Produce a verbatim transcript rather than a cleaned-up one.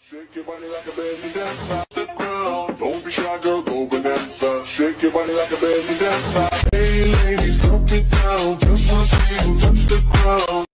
Shake your body like a belly dancer. The ground. Don't be shy, girl, go bonanza. Shake your body like a belly dancer.